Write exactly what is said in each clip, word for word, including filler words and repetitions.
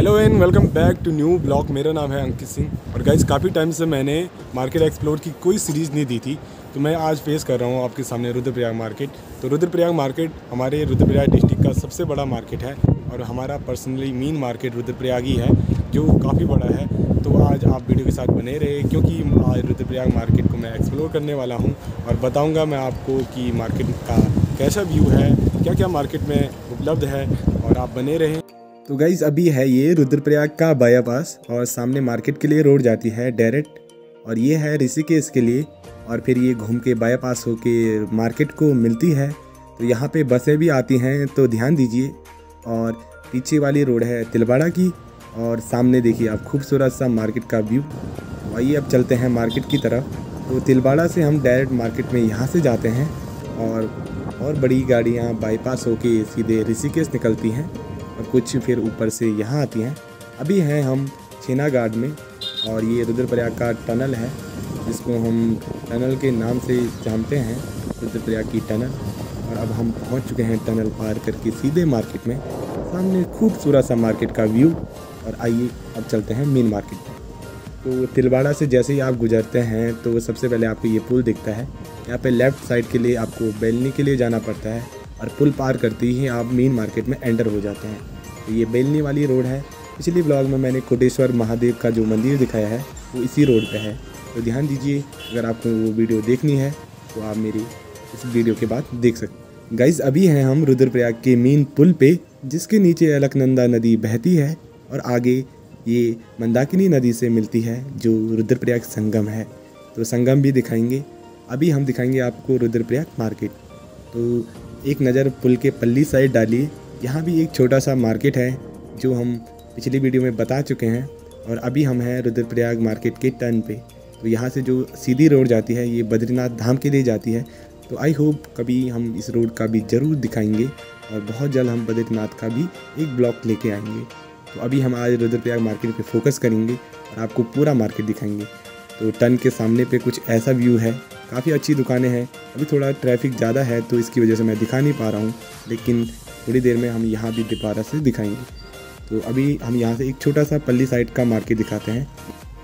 Hello and welcome back to new blog. मेरा नाम है अंकित सिंह और गाइस काफ़ी टाइम से मैंने मार्केट एक्सप्लोर की कोई सीरीज़ नहीं दी थी, तो मैं आज फेस कर रहा हूँ आपके सामने रुद्रप्रयाग मार्केट। तो रुद्रप्रयाग मार्केट हमारे रुद्रप्रयाग डिस्ट्रिक्ट का सबसे बड़ा मार्केट है और हमारा पर्सनली मेन मार्केट रुद्रप्रयाग ही है जो काफ़ी बड़ा है। तो आज आप वीडियो के साथ बने रहे क्योंकि आज रुद्रप्रयाग मार्केट को मैं एक्सप्लोर करने वाला हूँ और बताऊँगा मैं आपको कि मार्केट का कैसा व्यू है, क्या क्या मार्केट में उपलब्ध है, और आप बने रहें। तो गाइज़ अभी है ये रुद्रप्रयाग का बाईपास और सामने मार्केट के लिए रोड जाती है डायरेक्ट, और ये है ऋषिकेश के लिए, और फिर ये घूम के बाईपास होके मार्केट को मिलती है। तो यहाँ पे बसें भी आती हैं तो ध्यान दीजिए। और पीछे वाली रोड है तिलवाड़ा की, और सामने देखिए आप खूबसूरत सा मार्केट का व्यू। आइए अब चलते हैं मार्केट की तरफ। तो तिलवाड़ा से हम डायरेक्ट मार्केट में यहाँ से जाते हैं और और बड़ी गाड़ियाँ बाईपास होके सीधे ऋषिकेश निकलती हैं और कुछ फिर ऊपर से यहाँ आती हैं। अभी हैं हम छेना गार्ड में, और ये रुद्रप्रयाग का टनल है जिसको हम टनल के नाम से जानते हैं, रुद्रप्रयाग की टनल। और अब हम पहुँच चुके हैं टनल पार करके सीधे मार्केट में। सामने खूबसूरत सा मार्केट का व्यू। और आइए अब चलते हैं मेन मार्केट में। तो तिलवाड़ा से जैसे ही आप गुजरते हैं तो सबसे पहले आपको ये पुल दिखता है। यहाँ पे लेफ़्ट साइड के लिए आपको बेलनी के लिए जाना पड़ता है और पुल पार करते ही आप मेन मार्केट में एंटर हो जाते हैं। तो ये बेलनी वाली रोड है। पिछले ब्लॉग में मैंने कोटेश्वर महादेव का जो मंदिर दिखाया है वो इसी रोड पे है, तो ध्यान दीजिए। अगर आपको वो वीडियो देखनी है तो आप मेरी इस वीडियो के बाद देख सकते हैं। गाइज़ अभी हैं हम रुद्रप्रयाग के मेन पुल पे, जिसके नीचे अलकनंदा नदी बहती है और आगे ये मंदाकिनी नदी से मिलती है जो रुद्रप्रयाग संगम है। तो संगम भी दिखाएंगे। अभी हम दिखाएंगे आपको रुद्रप्रयाग मार्केट। तो एक नज़र पुल के पल्ली साइड डालिए। यहाँ भी एक छोटा सा मार्केट है जो हम पिछली वीडियो में बता चुके हैं। और अभी हम हैं रुद्रप्रयाग मार्केट के टर्न पे। तो यहाँ से जो सीधी रोड जाती है ये बद्रीनाथ धाम के लिए जाती है। तो आई होप कभी हम इस रोड का भी ज़रूर दिखाएंगे और बहुत जल्द हम बद्रीनाथ का भी एक ब्लॉग लेके आएंगे। तो अभी हम आज रुद्रप्रयाग मार्केट पे फोकस करेंगे और आपको पूरा मार्केट दिखाएंगे। तो टर्न के सामने पे कुछ ऐसा व्यू है। काफ़ी अच्छी दुकानें हैं। अभी थोड़ा ट्रैफिक ज़्यादा है तो इसकी वजह से मैं दिखा नहीं पा रहा हूँ, लेकिन थोड़ी देर में हम यहाँ भी दोबारा से दिखाएंगे। तो अभी हम यहाँ से एक छोटा सा पल्ली साइड का मार्केट दिखाते हैं।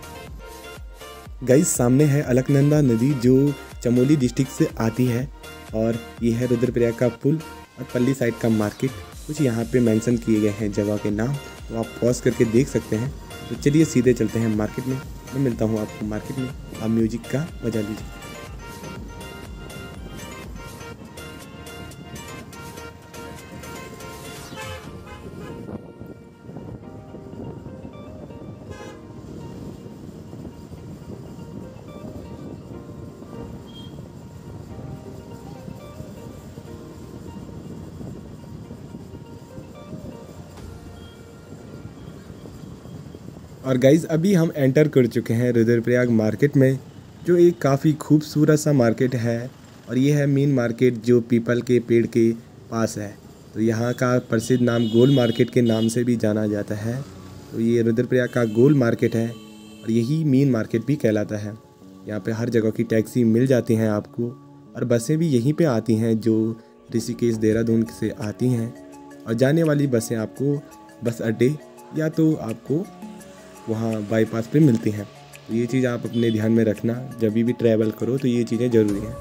गाइस सामने है अलकनंदा नदी जो चमोली डिस्ट्रिक्ट से आती है, और ये है रुद्रप्रयाग का पुल और पल्ली साइड का मार्केट। कुछ यहाँ पे मेंशन किए गए हैं जगह के नाम, तो आप पॉज करके देख सकते हैं। तो चलिए सीधे चलते हैं मार्केट में। मैं मिलता हूँ आपको मार्केट में। आप म्यूजिक का मजा लीजिए। और गाइज़ अभी हम एंटर कर चुके हैं रुद्रप्रयाग मार्केट में, जो एक काफ़ी खूबसूरत सा मार्केट है। और ये है मेन मार्केट जो पीपल के पेड़ के पास है। तो यहाँ का प्रसिद्ध नाम गोल मार्केट के नाम से भी जाना जाता है। तो ये रुद्रप्रयाग का गोल मार्केट है और यही मेन मार्केट भी कहलाता है। यहाँ पे हर जगह की टैक्सी मिल जाती हैं आपको, और बसें भी यहीं पे आती हैं जो ऋषिकेश देहरादून से आती हैं। और जाने वाली बसें आपको बस अड्डे या तो आपको वहाँ बाईपास पे मिलती हैं। तो ये चीज़ आप अपने ध्यान में रखना, जब भी ट्रैवल करो तो ये चीज़ें ज़रूरी हैं।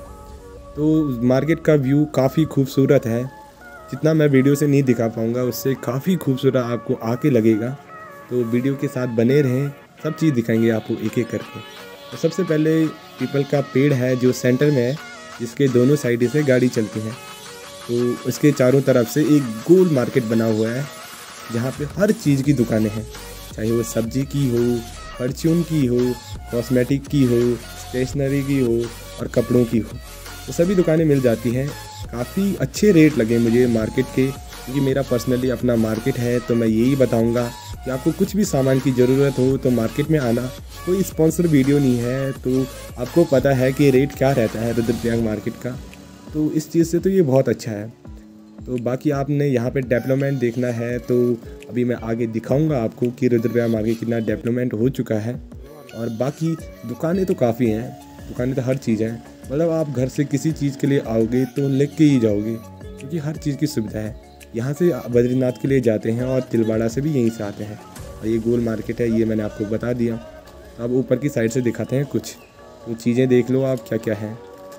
तो मार्केट का व्यू काफ़ी खूबसूरत है। जितना मैं वीडियो से नहीं दिखा पाऊँगा उससे काफ़ी खूबसूरत आपको आके लगेगा। तो वीडियो के साथ बने रहें, सब चीज़ दिखाएंगे आपको एक एक करके। तो सबसे पहले पीपल का पेड़ है जो सेंटर में है, जिसके दोनों साइड से गाड़ी चलती है। तो उसके चारों तरफ से एक गोल मार्केट बना हुआ है जहाँ पे हर चीज़ की दुकानें हैं, चाहे वो सब्जी की हो, परचून की हो, कॉस्मेटिक की हो, स्टेशनरी की हो और कपड़ों की हो। तो सभी दुकानें मिल जाती हैं। काफ़ी अच्छे रेट लगे मुझे मार्केट के, क्योंकि मेरा पर्सनली अपना मार्केट है। तो मैं यही बताऊंगा कि आपको कुछ भी सामान की ज़रूरत हो तो मार्केट में आना। कोई स्पॉन्सर वीडियो नहीं है, तो आपको पता है कि रेट क्या रहता है रुद्रप्रयाग मार्केट का। तो इस चीज़ से तो ये बहुत अच्छा है। तो बाकी आपने यहाँ पे डेवलपमेंट देखना है तो अभी मैं आगे दिखाऊंगा आपको कि रुद्रप्रयाग मार्केट कितना डेवलपमेंट हो चुका है। और बाकी दुकानें तो काफ़ी हैं, दुकानें तो हर चीज़ हैं। मतलब आप घर से किसी चीज़ के लिए आओगे तो लेके ही जाओगे, क्योंकि हर चीज़ की सुविधा है। यहाँ से बद्रीनाथ के लिए जाते हैं और तिलवाड़ा से भी यहीं से आते हैं। और ये गोल मार्केट है, ये मैंने आपको बता दिया। अब ऊपर की साइड से दिखाते हैं कुछ तो चीज़ें देख लो आप क्या क्या है।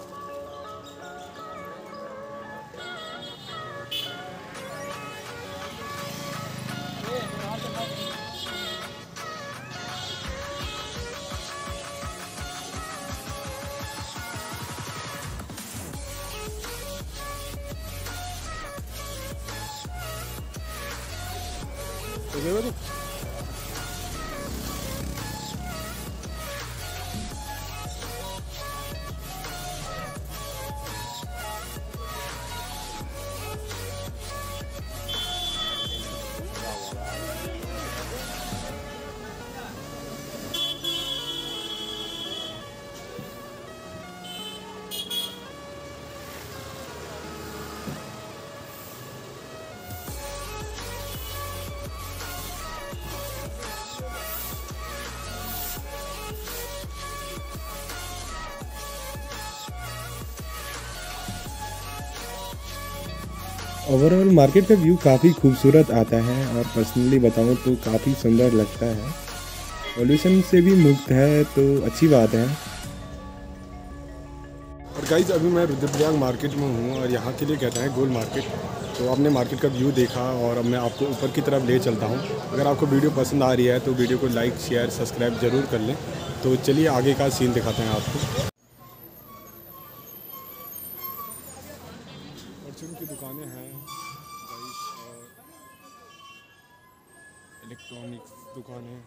तो ओवरऑल मार्केट का व्यू काफ़ी खूबसूरत आता है और पर्सनली बताऊं तो काफ़ी सुंदर लगता है। पॉल्यूशन से भी मुक्त है तो अच्छी बात है। और गाइज अभी मैं रुद्रप्रयाग मार्केट में हूँ और यहाँ के लिए कहते हैं गोल मार्केट। तो आपने मार्केट का व्यू देखा और अब मैं आपको ऊपर की तरफ ले चलता हूँ। अगर आपको वीडियो पसंद आ रही है तो वीडियो को लाइक शेयर सब्सक्राइब ज़रूर कर लें। तो चलिए आगे का सीन दिखाते हैं आपको। परचून की दुकानें हैं और इलेक्ट्रॉनिक्स दुकानें।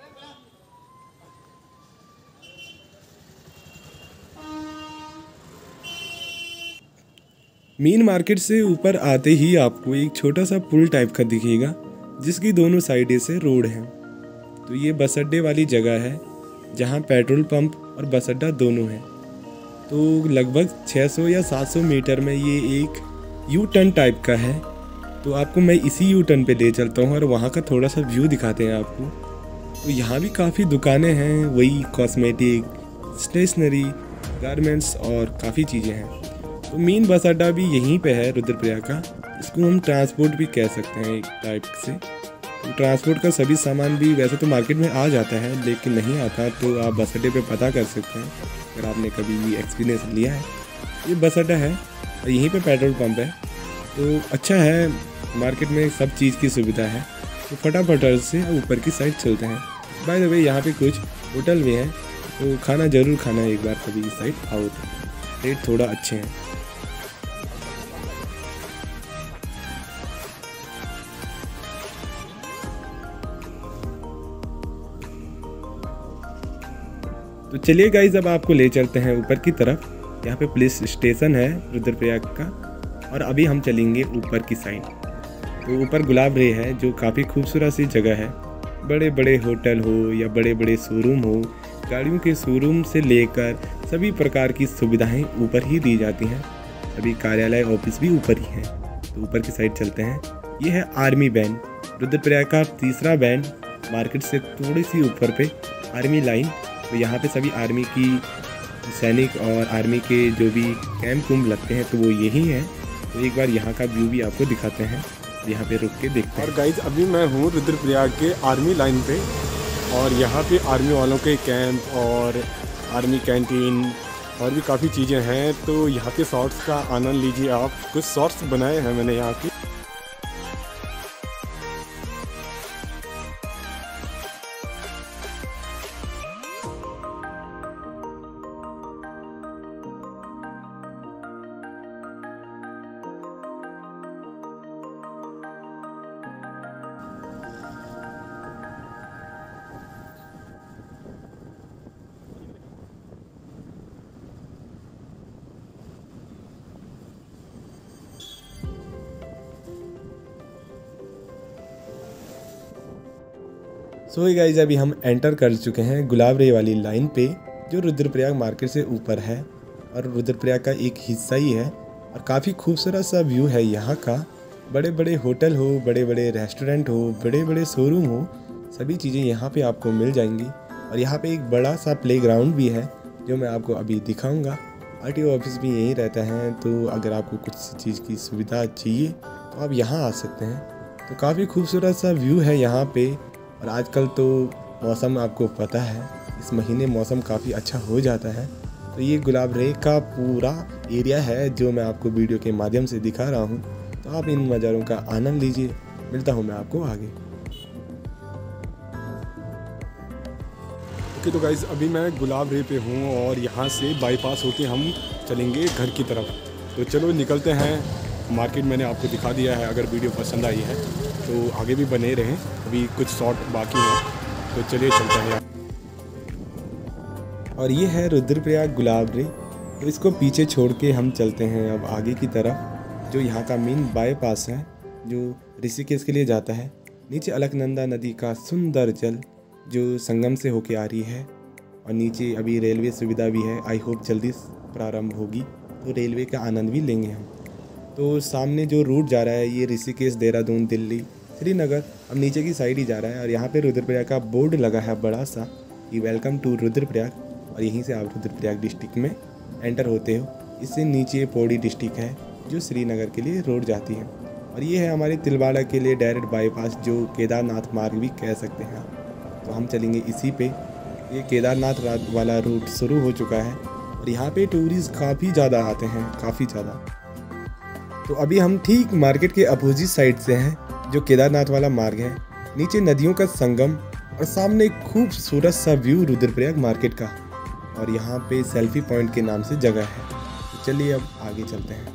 मेन मार्केट से ऊपर आते ही आपको एक छोटा सा पुल टाइप का दिखेगा जिसकी दोनों साइडें से रोड है। तो ये बस अड्डे वाली जगह है जहाँ पेट्रोल पंप और बस अड्डा दोनों है। तो लगभग छह सौ या सात सौ मीटर में ये एक यू टर्न टाइप का है। तो आपको मैं इसी यू टर्न पे ले चलता हूँ और वहाँ का थोड़ा सा व्यू दिखाते हैं आपको। तो यहाँ भी काफ़ी दुकानें हैं, वही कॉस्मेटिक, स्टेशनरी, गारमेंट्स और काफ़ी चीज़ें हैं। तो मेन बस अड्डा भी यहीं पे है रुद्रप्रयाग का। इसको हम ट्रांसपोर्ट भी कह सकते हैं एक टाइप से। तो ट्रांसपोर्ट का सभी सामान भी वैसे तो मार्केट में आ जाता है, लेकिन नहीं आता तो आप बस अड्डे पे पता कर सकते हैं अगर आपने कभी एक्सपीरियंस लिया है। ये बस अड्डा है और यहीं पे पेट्रोल पंप है। तो अच्छा है, मार्केट में सब चीज़ की सुविधा है। तो फटाफट से ऊपर की साइड चलते हैं। बाय द वे यहाँ पे कुछ होटल भी हैं, तो खाना ज़रूर खाना एक बार कभी इस साइड आओ तो। रेट थोड़ा अच्छे हैं। तो चलिए गाइज अब आपको ले चलते हैं ऊपर की तरफ। यहाँ पे पुलिस स्टेशन है रुद्रप्रयाग का और अभी हम चलेंगे ऊपर की साइड। तो ऊपर गुलाब रे है जो काफ़ी खूबसूरत सी जगह है। बड़े बड़े होटल हो या बड़े बड़े शोरूम हो, गाड़ियों के शोरूम से लेकर सभी प्रकार की सुविधाएं ऊपर ही दी जाती हैं। सभी कार्यालय ऑफिस भी ऊपर ही हैं। तो ऊपर की साइड चलते हैं। ये है आर्मी बैंड, रुद्रप्रयाग का तीसरा बैंड। मार्केट से थोड़ी सी ऊपर पे आर्मी लाइन। तो यहाँ पे सभी आर्मी की सैनिक और आर्मी के जो भी कैंप कुंभ लगते हैं तो वो यही हैं। तो एक बार यहाँ का व्यू भी आपको दिखाते हैं, यहाँ पे रुक के देखते हैं। और गाइज अभी मैं हूँ रुद्रप्रयाग के आर्मी लाइन पे और यहाँ पे आर्मी वालों के कैंप और आर्मी कैंटीन और भी काफ़ी चीज़ें हैं। तो यहाँ के शॉर्ट्स का आनंद लीजिए आप। कुछ शॉर्ट्स बनाए हैं मैंने यहाँ की। सो so गाइज अभी हम एंटर कर चुके हैं गुलाब रे वाली लाइन पे जो रुद्रप्रयाग मार्केट से ऊपर है और रुद्रप्रयाग का एक हिस्सा ही है। और काफ़ी खूबसूरत सा व्यू है यहाँ का। बड़े बड़े होटल हो, बड़े बड़े रेस्टोरेंट हो, बड़े बड़े शोरूम हो, सभी चीज़ें यहाँ पे आपको मिल जाएंगी। और यहाँ पे एक बड़ा सा प्लेग्राउंड भी है जो मैं आपको अभी दिखाऊँगा। आर टी ओ ऑफिस भी यहीं रहता है। तो अगर आपको कुछ चीज़ की सुविधा चाहिए तो आप यहाँ आ सकते हैं। तो काफ़ी खूबसूरत सा व्यू है यहाँ पे। और आजकल तो मौसम आपको पता है, इस महीने मौसम काफ़ी अच्छा हो जाता है। तो ये गुलाबरे का पूरा एरिया है जो मैं आपको वीडियो के माध्यम से दिखा रहा हूँ। तो आप इन नज़ारों का आनंद लीजिए। मिलता हूँ मैं आपको आगे। ओके तो गाइज़ अभी मैं गुलाबरे पे हूँ और यहाँ से बाईपास होके हम चलेंगे घर की तरफ। तो चलो निकलते हैं। मार्केट मैंने आपको दिखा दिया है। अगर वीडियो पसंद आई है तो आगे भी बने रहें, अभी कुछ शॉट बाकी है। तो चलिए चलते हैं। और ये है रुद्रप्रयाग गुलाबरे। तो इसको पीछे छोड़ के हम चलते हैं अब आगे की तरफ, जो यहाँ का मेन बाईपास है जो ऋषिकेश के लिए जाता है। नीचे अलकनंदा नदी का सुंदर जल जो संगम से होके आ रही है, और नीचे अभी रेलवे सुविधा भी है। आई होप जल्दी प्रारंभ होगी तो रेलवे का आनंद भी लेंगे हम। तो सामने जो रूट जा रहा है ये ऋषिकेश, देहरादून, दिल्ली, श्रीनगर, अब नीचे की साइड ही जा रहा है। और यहाँ पे रुद्रप्रयाग का बोर्ड लगा है बड़ा सा कि वेलकम टू रुद्रप्रयाग, और यहीं से आप रुद्रप्रयाग डिस्ट्रिक्ट में एंटर होते हो। इससे नीचे पौड़ी डिस्ट्रिक्ट है जो श्रीनगर के लिए रोड जाती है। और ये है हमारे तिलवाड़ा के लिए डायरेक्ट बाईपास जो केदारनाथ मार्ग भी कह सकते हैं आप। तो हम चलेंगे इसी पे। ये केदारनाथ वाला रूट शुरू हो चुका है और यहाँ पे टूरिस्ट काफ़ी ज़्यादा आते हैं, काफ़ी ज़्यादा। तो अभी हम ठीक मार्केट के अपोजिट साइड से हैं जो केदारनाथ वाला मार्ग है। नीचे नदियों का संगम और सामने एक खूबसूरत सा व्यू रुद्रप्रयाग मार्केट का, और यहाँ पे सेल्फी पॉइंट के नाम से जगह है। तो चलिए अब आगे चलते हैं।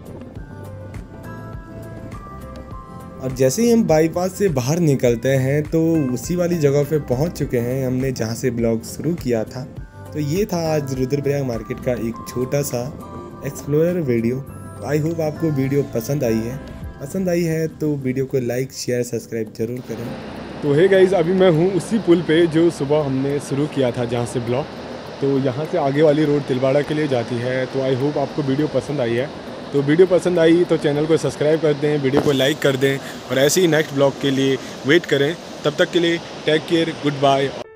और जैसे ही हम बाईपास से बाहर निकलते हैं तो उसी वाली जगह पे पहुँच चुके हैं हमने जहाँ से ब्लॉग शुरू किया था। तो ये था आज रुद्रप्रयाग मार्केट का एक छोटा सा एक्सप्लोरर वीडियो। तो आई होप आपको वीडियो पसंद आई है। पसंद आई है तो वीडियो को लाइक, शेयर, सब्सक्राइब जरूर करें। तो हे गाइस, अभी मैं हूँ उसी पुल पे जो सुबह हमने शुरू किया था जहाँ से ब्लॉग। तो यहाँ से आगे वाली रोड तिलवाड़ा के लिए जाती है। तो आई होप आपको वीडियो पसंद आई है। तो वीडियो पसंद आई तो चैनल को सब्सक्राइब कर दें, वीडियो को लाइक कर दें, और ऐसे ही नेक्स्ट ब्लॉग के लिए वेट करें। तब तक के लिए टेक केयर, गुड बाय।